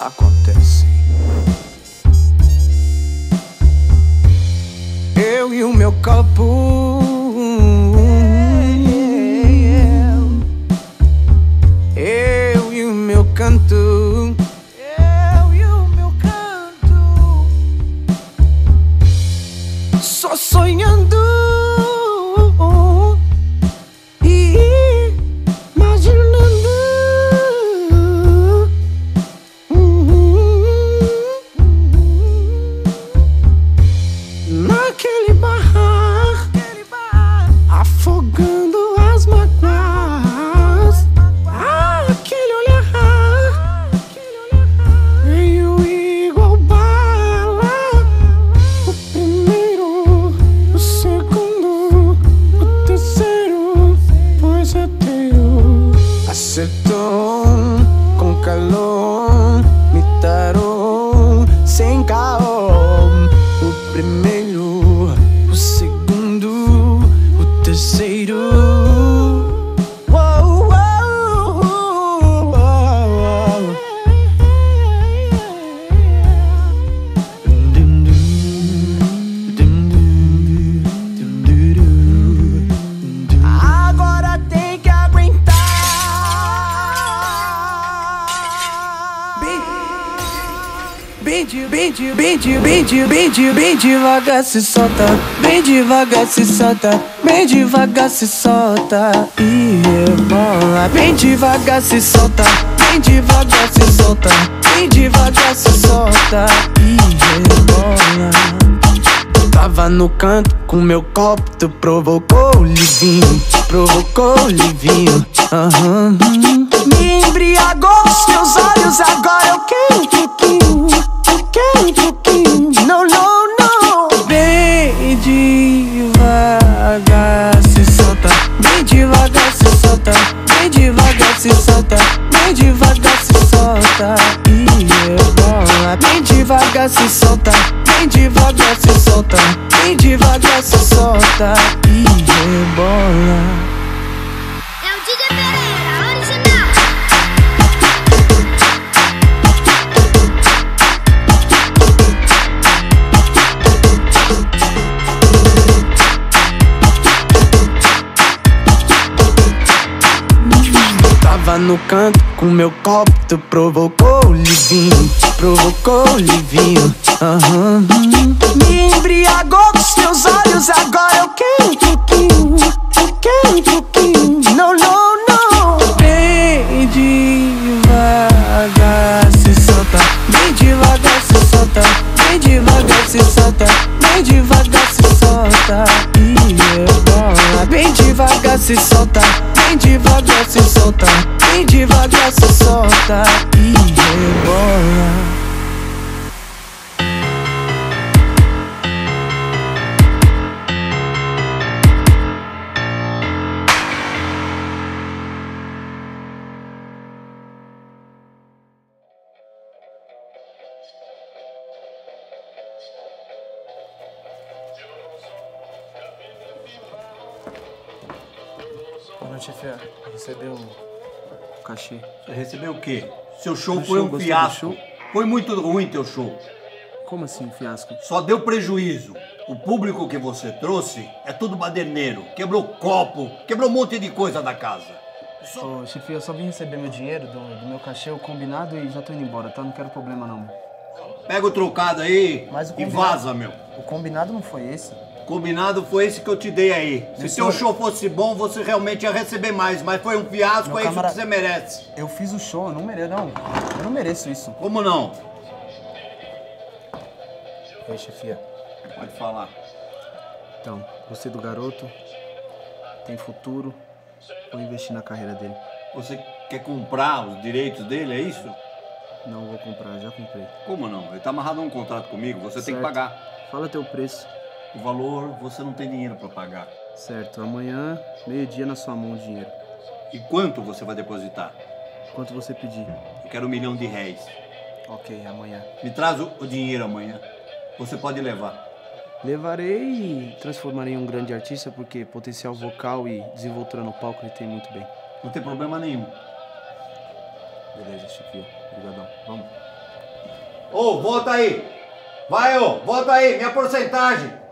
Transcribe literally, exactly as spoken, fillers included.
acontecem. Eu e o meu copo, eu e o meu canto, eu e o meu canto, só sonhando e imaginando naquele bar, afogando as mágoas. Aquele olhar veio igual bala. O primeiro, o segundo, o terceiro foi certeiro. Acertou com calor, me tarou sem caô. O primeiro, o segundo, o terceiro. Uou, uou, uou, uou. Dum, dum, dum, dum, dum, dum, dum. Agora tem que aguentar. Bem, bem, bem, bem, bem, bem, bem, bem devagar se solta, bem devagar se solta, bem devagar se solta e rebola. Bem devagar se solta, bem devagar se solta, bem devagar se solta e rebola. Tava no canto com meu copo, tu provocou o livinho, provocou o livinho. Uhum. Me embriagou os teus olhos, agora eu quero um pouquinho, eu quero um pouquinho. Não, não, não. Bem devagar se solta, bem devagar se solta, bem devagar se solta, bem devagar se solta e rebola. Bem devagar se solta, bem devagar se solta, bem devagar se solta e rebola. É o D J Pereira, original. Tava no canto com meu copo, tu provocou o livinho, provocou o livinho. Uhum. Me embriagou com os teus olhos, agora eu quero um pouquinho, eu quero um pouquinho. Não, não, não. Bem devagar se solta, bem devagar se solta, bem devagar se solta, bem devagar se solta e rebola. Bem devagar se solta, bem devagar se solta, bem devagar se solta e rebola. Boa noite, Fia. Recebeu o cachê. Você recebeu o quê? Seu show Do foi show, um gostou fiasco. do show? Foi muito ruim teu show. Como assim, um fiasco? Só deu prejuízo. O público que você trouxe é tudo baderneiro. Quebrou copo, quebrou um monte de coisa da casa. Só... Ô, chefe, eu só vim receber meu dinheiro do, do meu cachê, o combinado, e já tô indo embora, tá? Não quero problema, não. Pega o trocado aí Mas o e combinado- vaza, meu. O combinado não foi esse? Combinado foi esse que eu te dei aí. Se Mas teu senhor- show fosse bom, você realmente ia receber mais. Mas foi um fiasco, Meu é isso camara- que você merece. Eu fiz o show, eu não mereço, não. Eu não mereço isso. Como não? E aí, chefia? Pode falar. Então, gostei do garoto, tem futuro, vou investir na carreira dele. Você quer comprar os direitos dele, é isso? Não vou comprar, já comprei. Como não? Ele tá amarrado a um contrato comigo, você tem que Certo. pagar. Fala teu preço. O valor, você não tem dinheiro pra pagar. Certo, amanhã, meio-dia na sua mão o dinheiro. E quanto você vai depositar? Quanto você pedir? Eu quero um milhão de réis. Ok, amanhã. Me traz o, o dinheiro amanhã. Você pode levar. Levarei e transformarei em um grande artista, porque potencial vocal e desenvoltura no palco ele tem muito bem. Não tem problema nenhum. Beleza, chefia. Obrigadão. Vamos. Ô, volta aí. Vai, ô, volta aí, minha porcentagem.